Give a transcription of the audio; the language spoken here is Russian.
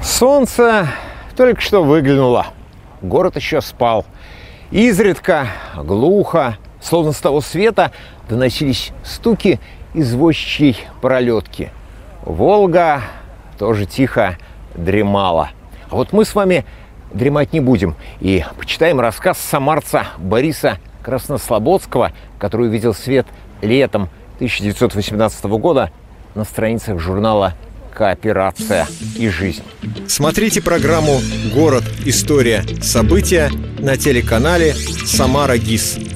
Солнце только что выглянуло. Город еще спал. Изредка, глухо, словно с того света, доносились стуки извозчичьей пролетки. Волга тоже тихо дремала. А вот мы с вами дремать не будем и почитаем рассказ самарца Бориса Краснослободского, который увидел свет летом 1918 года на страницах журнала «Кооперация и жизнь». Смотрите программу «Город. История. События» на телеканале «Самара ГИС».